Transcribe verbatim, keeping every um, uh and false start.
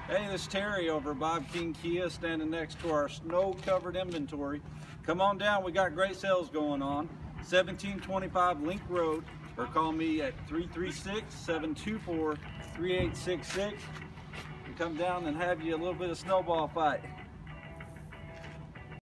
Hey, this is Terry over at Bob King Kia, standing next to our snow-covered inventory. Come on down, we got great sales going on. seventeen twenty-five Link Road, or call me at three three six, seven two four, three eight six six. And come down and have you a little bit of snowball fight.